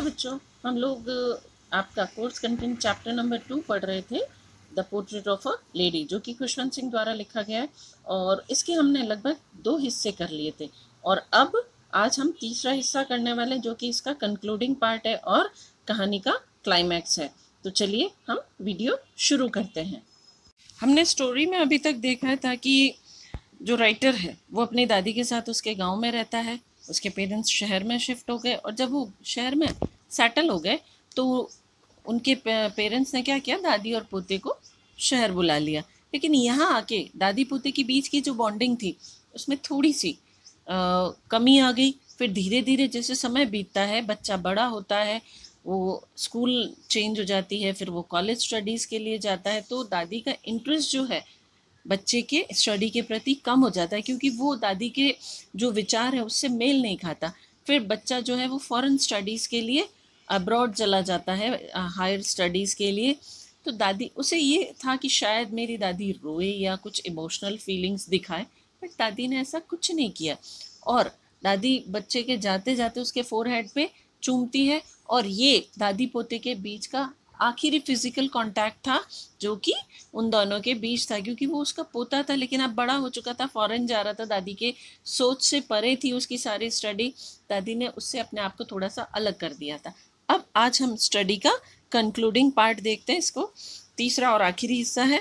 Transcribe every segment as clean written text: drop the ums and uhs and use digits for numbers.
बच्चों, हम लोग आपका कोर्स कंटेंट चैप्टर नंबर 2 पढ़ रहे थे, the portrait of a lady, जो कि खुशवंत सिंह द्वारा लिखा गया है। और इसके हमने लगभग 2 हिस्से कर लिए थे और अब आज हम तीसरा हिस्सा करने वाले हैं, जो कि इसका कंक्लूडिंग पार्ट है और कहानी का क्लाइमैक्स है। तो चलिए हम वीडियो शुरू करते हैं। हमने स्टोरी में अभी तक देखा था कि जो राइटर है वो अपनी दादी के साथ उसके गांव में रहता है। उसके पेरेंट्स शहर में शिफ्ट हो गए और जब वो शहर में सेटल हो गए तो उनके पेरेंट्स ने क्या किया, दादी और पोते को शहर बुला लिया। लेकिन यहाँ आके दादी पोते के बीच की जो बॉन्डिंग थी उसमें थोड़ी सी कमी आ गई। फिर धीरे धीरे जैसे समय बीतता है, बच्चा बड़ा होता है, वो स्कूल चेंज हो जाती है, फिर वो कॉलेज स्टडीज़ के लिए जाता है, तो दादी का इंटरेस्ट जो है बच्चे के स्टडी के प्रति कम हो जाता है, क्योंकि वो दादी के जो विचार है उससे मेल नहीं खाता। फिर बच्चा जो है वो फॉरेन स्टडीज़ के लिए अब्रॉड चला जाता है, हायर स्टडीज़ के लिए। तो दादी उसे ये था कि शायद मेरी दादी रोए या कुछ इमोशनल फीलिंग्स दिखाए, बट दादी ने ऐसा कुछ नहीं किया। और दादी बच्चे के जाते जाते उसके फोरहेड पे चूमती है, और ये दादी पोते के बीच का आखिरी फिजिकल कांटेक्ट था जो कि उन दोनों के बीच था, क्योंकि वो उसका पोता था लेकिन अब बड़ा हो चुका था, फॉरेन जा रहा था, दादी के सोच से परे थी उसकी सारी स्टडी। दादी ने उससे अपने आप को थोड़ा सा अलग कर दिया था। अब आज हम स्टडी का कंक्लूडिंग पार्ट देखते हैं, इसको तीसरा और आखिरी हिस्सा है।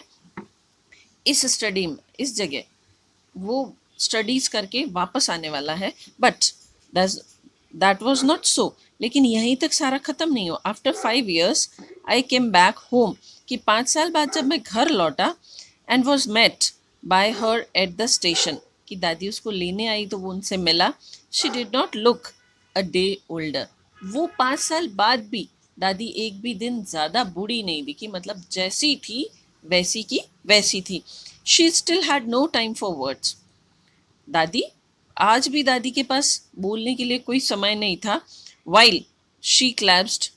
इस स्टडी में इस जगह वो स्टडीज करके वापस आने वाला है, but that was not so. लेकिन यहीं तक सारा खत्म नहीं हो। After 5 years I came back home, कि 5 साल बाद जब मैं घर लौटा, and was met by her at the station, कि दादी उसको लेने आई तो वो उनसे मिला। She did not look a day older. वो 5 साल बाद भी दादी एक भी दिन ज़्यादा बूढ़ी नहीं दिखी, मतलब जैसी थी वैसी की वैसी थी। She still had no time for words. दादी आज भी दादी के पास बोलने के लिए कोई समय नहीं था। While she clasped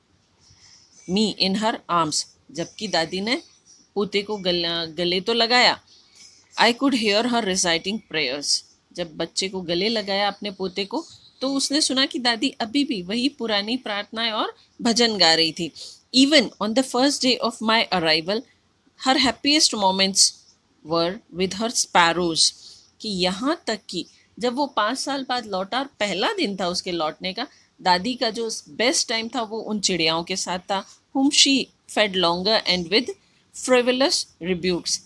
me in her arms, जबकि दादी ने पोते को गले तो लगाया। I could hear her reciting prayers. जब बच्चे को गले लगाया अपने पोते को, तो उसने सुना कि दादी अभी भी वही पुरानी प्रार्थनाएं और भजन गा रही थी। Even on the first day of my arrival her happiest moments were with her sparrows, कि यहाँ तक कि जब वो 5 साल बाद लौटा और पहला दिन था उसके लौटने का, दादी का जो बेस्ट टाइम था वो उन चिड़ियाओं के साथ था, whom she fed longer and with frivolous rebukes।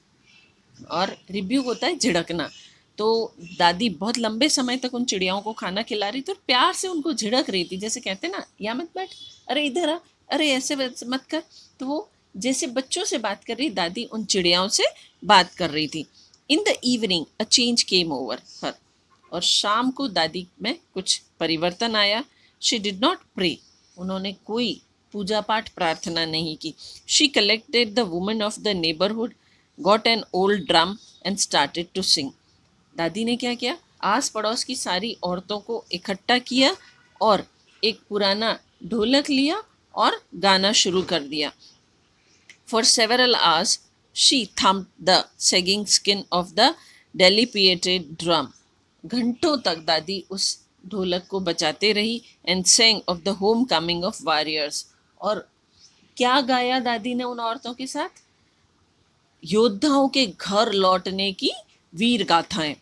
और रिब्यूक होता है झिड़कना। तो दादी बहुत लंबे समय तक उन चिड़ियाओं को खाना खिला रही थी और प्यार से उनको झिड़क रही थी, जैसे कहते ना, या मत बैठ, अरे इधर आ, अरे ऐसे मत कर। तो वो जैसे बच्चों से बात कर रही, दादी उन चिड़ियाओं से बात कर रही थी। In the evening a change came over her, और शाम को दादी में कुछ परिवर्तन आया। शी डिड नॉट प्रे, उन्होंने कोई पूजा पाठ प्रार्थना नहीं की। She collected the women of the neighbourhood, got an old drum and started to sing. दादी ने क्या किया, आस पड़ोस की सारी औरतों को इकट्ठा किया और एक पुराना ढोलक लिया और गाना शुरू कर दिया। For several hours she thumped the sagging skin of the dilapidated drum. घंटों तक दादी उस ढोलक को बजाते रही। And sang of the homecoming of warriors. और क्या गाया दादी ने उन औरतों के साथ? योद्धाओं के घर लौटने की वीर गाथाएं।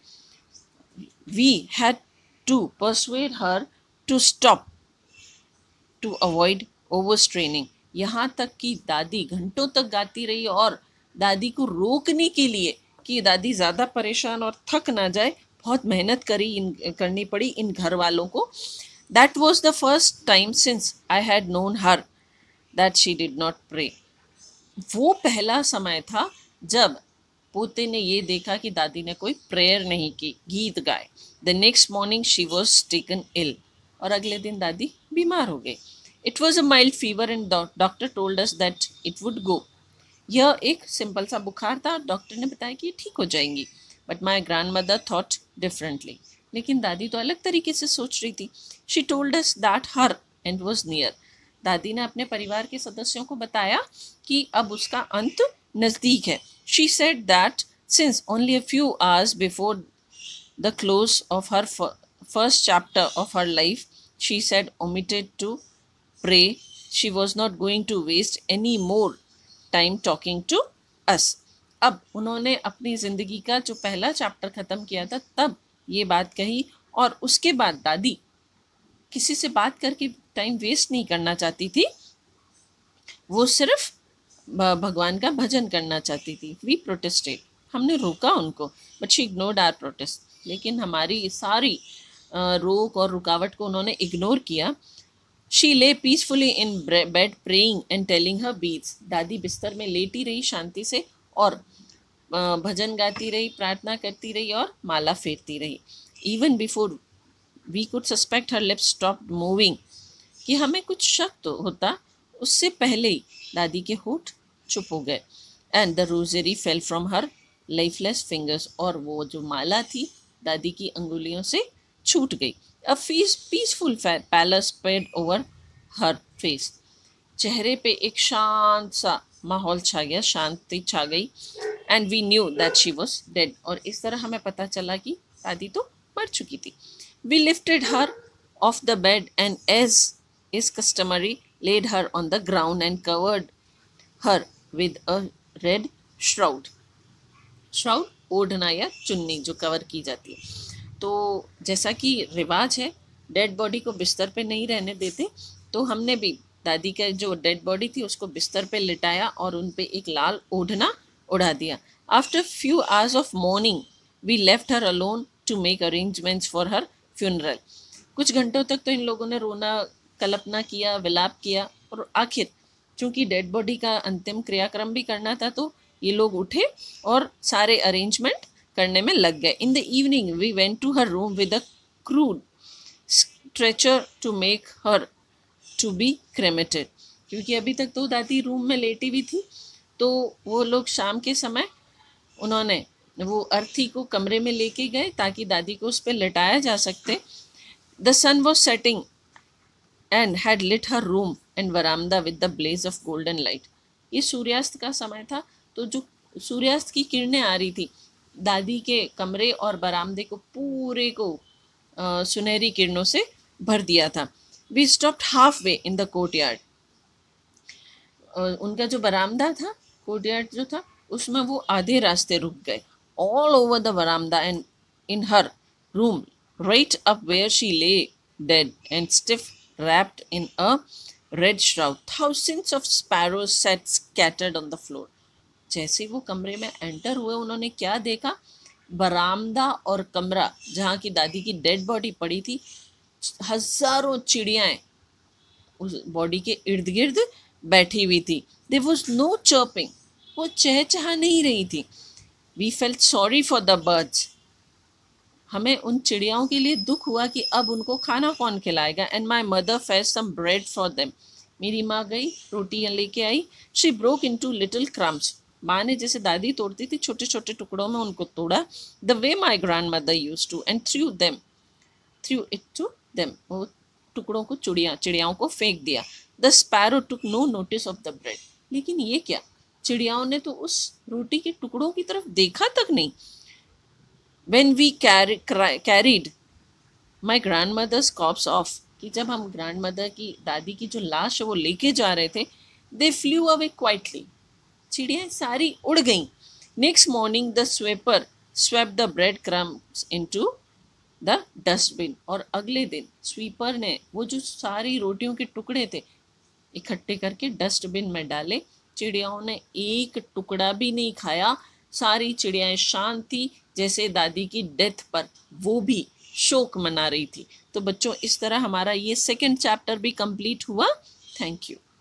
We had to persuade her to stop to avoid overstraining. यहाँ तक कि दादी घंटों तक गाती रही और दादी को रोकने के लिए कि दादी ज़्यादा परेशान और थक ना जाए, बहुत मेहनत करनी पड़ी इन घर वालों को। That was the first time since I had known her that she did not pray. वो पहला समय था जब पोते ने ये देखा कि दादी ने कोई प्रेयर नहीं की, गीत गाए। The next morning she was taken ill, और अगले दिन दादी बीमार हो गई। It was a mild fever and doctor told us that it would go. यह एक सिंपल सा बुखार था, डॉक्टर ने बताया कि ये ठीक हो जाएंगी। But my grandmother thought differently, लेकिन दादी तो अलग तरीके से सोच रही थी। She told us that her end was near. दादी ने अपने परिवार के सदस्यों को बताया कि अब उसका अंत नज़दीक है। She said that since only a few hours before the close of her first chapter of her life, she said omitted to pray she was not going to waste any more time talking to us. अब उन्होंने अपनी ज़िंदगी का जो पहला chapter ख़त्म किया था तब ये बात कही, और उसके बाद दादी किसी से बात करके टाइम वेस्ट नहीं करना चाहती थी, वो सिर्फ भगवान का भजन करना चाहती थी. वी प्रोटेस्टेड, हमने रोका उनको, but she ignored our protest. लेकिन हमारी सारी रोक और रुकावट को उन्होंने इग्नोर किया. She lay peacefully in bed praying and telling her beads. दादी बिस्तर में लेटी रही शांति से और भजन गाती रही, प्रार्थना करती रही और माला फेरती रही. Even before we could suspect her lips stopped moving, कि हमें कुछ शक तो होता, उससे पहले ही दादी के होठ चुप हो गए. And the rosary fell from her lifeless fingers, और वो जो माला थी दादी की अंगुलियों से छूट गई. A peaceful pallor spread over her face. चेहरे पे एक शांत सा माहौल छा गया, शांति छा गई. And we knew that she was dead, और इस तरह हमें पता चला कि दादी तो मर चुकी थी. We lifted her off the bed and as is customary laid her on the ground and covered her with a red shroud. shroud ओढ़ना या चुन्नी जो कवर की जाती है. तो जैसा कि रिवाज है, डेड बॉडी को बिस्तर पे नहीं रहने देते, तो हमने भी दादी का जो डेड बॉडी थी उसको बिस्तर पे लिटाया और उन पे एक लाल ओढ़ना उड़ा दिया. After few hours of morning we left her alone to make arrangements for her funeral. कुछ घंटों तक तो इन लोगों ने रोना, कल्पना किया, विलाप किया, और आखिर चूंकि डेड बॉडी का अंतिम क्रियाक्रम भी करना था तो ये लोग उठे और सारे अरेंजमेंट करने में लग गए. In the evening we went to her room with a crude stretcher to make her to be cremated. क्योंकि अभी तक तो दादी रूम में लेटी हुई थी, तो वो लोग शाम के समय उन्होंने वो अर्थी को कमरे में लेके गए ताकि दादी को उस पर लिटाया जा सकते. The sun was setting and had lit her room and veranda with the blaze of golden light. ये सूर्यास्त का समय था, तो जो सूर्यास्त की किरणें आ रही थी दादी के कमरे और बरामदे को पूरे को सुनहरी किरणों से भर दिया था. We stopped halfway in the courtyard. उनका जो बरामदा था, कोर्टयार्ड जो था, उसमें वो आधे रास्ते रुक गए. All over the veranda and in her room, right up where she lay dead and stiff, wrapped in a red shroud, thousands of sparrows sat scattered on the floor. जैसे वो कमरे में एंटर हुए, उन्होंने क्या देखा? बरामदा और कमरा जहाँ की दादी की डेड बॉडी पड़ी थी, हजारों चिड़ियाएं उस बॉडी के इर्द गिर्द बैठी हुई थी. There was no chirping, वो चहचहा नहीं रही थी. We felt sorry for the birds. हमें उन चिड़ियाओं के लिए दुख हुआ कि अब उनको खाना कौन खिलाएगा. And my mother fair some bread for them. मेरी माँ गई, रोटियाँ लेके आई. She broke into little crumbs. माँ ने जैसे दादी तोड़ती थी छोटे छोटे टुकड़ों में उनको तोड़ा. The way my grandmother use to, and threw it to them. वो टुकड़ों को चिड़ियाओं को फेंक दिया. The sparrow took no notice of the bread. लेकिन ये क्या, चिड़ियाओं ने तो उस रोटी के टुकड़ों की तरफ देखा तक नहीं. When we carried my grandmother's corpse off, कि जब हम ग्रैंडमदर की दादी की जो लाश है वो लेके जा रहे थे, they flew away quietly. चिड़ियाँ सारी उड़ गईं. Next morning the sweeper swept the bread crumbs into the dustbin. और अगले दिन स्वीपर ने वो जो सारी रोटियों के टुकड़े थे इकट्ठे करके डस्टबिन में डाले. चिड़ियाओं ने एक टुकड़ा भी नहीं खाया. सारी चिड़ियाएं शांत थी, जैसे दादी की डेथ पर वो भी शोक मना रही थी. तो बच्चों, इस तरह हमारा ये सेकंड चैप्टर भी कंप्लीट हुआ. Thank you.